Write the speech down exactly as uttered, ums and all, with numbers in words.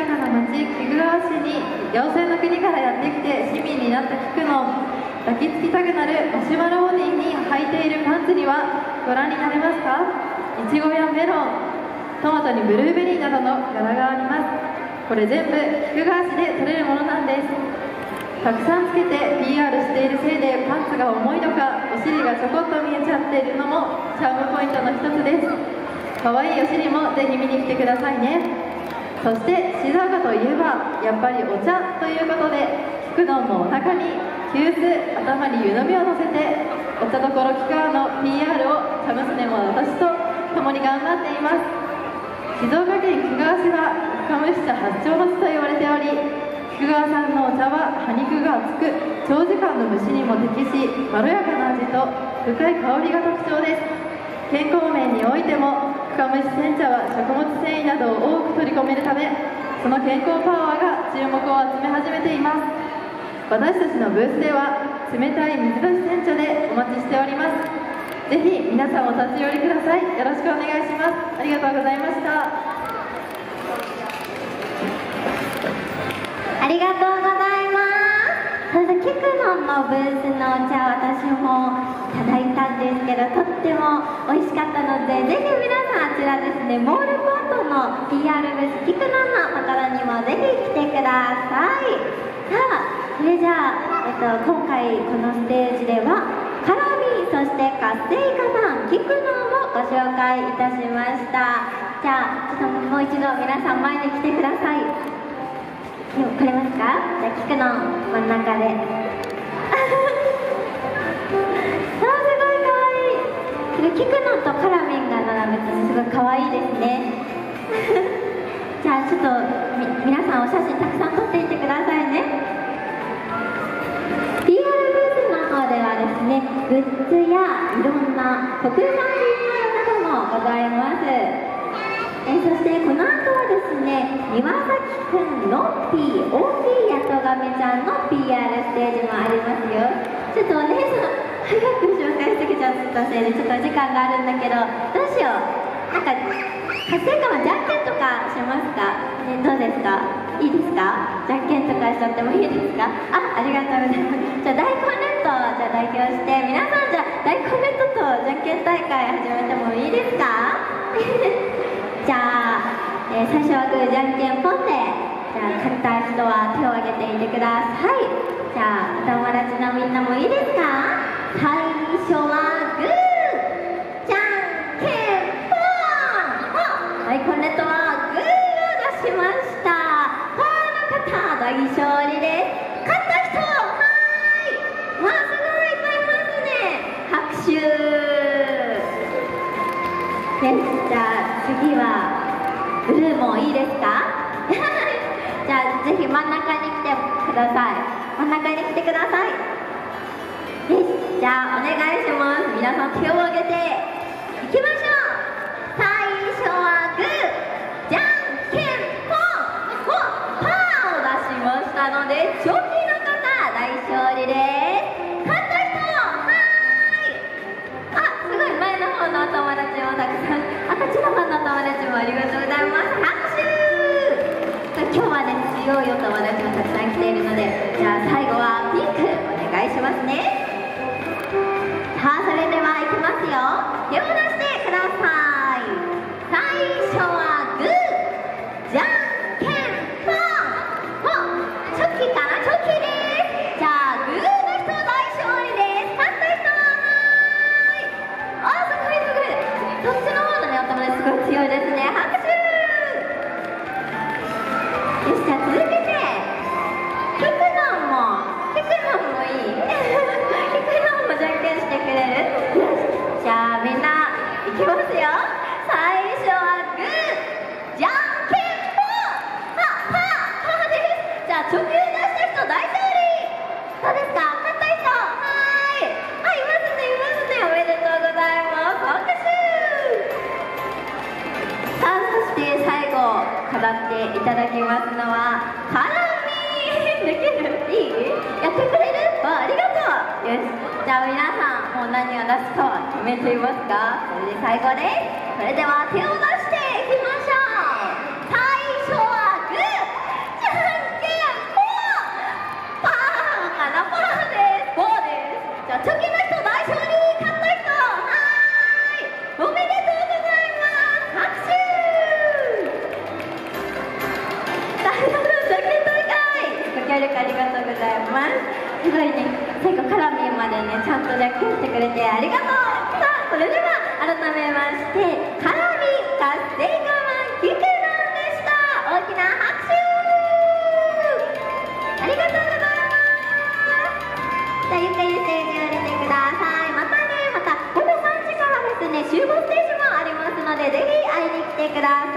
かな町、菊川市に妖精の国からやってきて市民になった菊の抱きつきたくなるマシュマロボディに履いているパンツにはご覧になれますか？いちごやメロン、トマトにブルーベリーなどの柄があります。これ全部菊川市で取れるものなんです。たくさんつけて ピーアール しているせいでパンツが重いのかお尻がちょこっと見えちゃっているのもチャームポイントの一つです。かわいいお尻もぜひ見に来てくださいね。そして静岡といえばやっぱりお茶ということで、菊のもお腹に急須、頭に湯飲みを乗せてお茶どころ菊川の ピーアール を茶娘も私と共に頑張っています。静岡県菊川市は深蒸し茶発祥の地と言われており、菊川産のお茶は葉肉が厚く長時間の蒸しにも適し、まろやかな味と深い香りが特徴です。健康面においても深蒸し煎茶は食物繊維などを多く取り込めるため、その健康パワーが注目を集め始めています。私たちのブースでは冷たい水出し煎茶でお待ちしております。ぜひ皆さんお立ち寄りください。よろしくお願いします。ありがとうございました。 ありがとうございます。そしてキクノンのブースのお茶、私もいただいたんですけど、とっても美味しかったので、ぜひ皆さんあちらですね、モールコートの ピーアール ブース、キクノンのところにもぜひ来てください。さあ、それじゃあ、えっと、今回このステージではカラミー、そして活性化さん、キクノンをご紹介いたしました。じゃあちょっともう一度皆さん前に来てください。来れますか？じゃあキクノン真ん中であすごいかわいい。キクノンとカラミンが並べてすごいかわいいですねじゃあちょっとみ皆さんお写真たくさん撮っていってくださいね。 ピーアール ブースの方ではですね、グッズやいろんな特産品などもございます。えー、そしてこの後はですね、岩崎くんの P 大きいヤトガメちゃんの ピーアール ステージもありますよ。ちょっとね、その早く紹介してきちゃったせいでちょっと時間があるんだけど、どうしよう。なんか活性化はじゃんけんとかしますか、ね、どうですか？いいですか？じゃんけんとかしちゃってもいいですか？あ、ありがとうございます。じゃあ大根ネットをじゃあ代表して、皆さんじゃあ大根ネットとじゃんけん大会始めてもいいですか？じゃあ、えー、最初はグーじゃんけんポンで、じゃあ勝った人は手を挙げていてください。じゃあお友達のみんなもいいですか？最初はグーじゃんけんポン。大根ネットはグーを出しました。パーの方大勝利です。勝った人、はーい、わあすごいいっぱいいますね。拍手です。じゃあ次はブルーもいいですか？じゃあぜひ真ん中に来てください。真ん中に来てください。よし、じゃあお願いします。皆さん手を挙げていきましょう。最初はグーじゃんけんポン。お、パーを出しましたのでチョキの方大勝利です。勝った人、はーい、あ、すごい前の方のお友達もたくさん、あ、こっちの方のお友達もありがとうございます。拍手。今日はね、強いお友達もたくさん来ているので、じゃあ最後はピンクお願いしますね。さあそれではいきますよ。手を出してください。最初はグーじゃんけんポン。お、チョキかな？チョキです。じゃあグーの人大勝利です。勝った人、はーい、あ、すごいすごい、そっちの方のねお友達すごい強いですね。拍手。よし、じゃあ続けてキクノンもキクノンもいいキクノンもじゃんけんしてくれる？よし、じゃあみんないきますよ。最初はグーじゃんけんポン。パーパーパーです。じゃあ直球出した人大勝利。どうですか？勝った人、はーい、あ、いますねいますね。おめでとうございます。拍手。さあそして最後飾っていただきますのはカラミー。できる？いい？やってくれる？あ、ありがとう。よし、じゃあ皆さんもう何を出すかは決めていますか？それで最後です。それでは手を出していきましょう。最初はグーすごいね、最後カラミンまでねちゃんとジャックしてくれてありがとう。さあそれでは改めましてカラミン活性我慢キクノンでした。大きな拍手ありがとうございます。じゃあゆっくりステージを降りてください。またね、またごごさんじからですね集合ステージもありますので、ぜひ会いに来てください。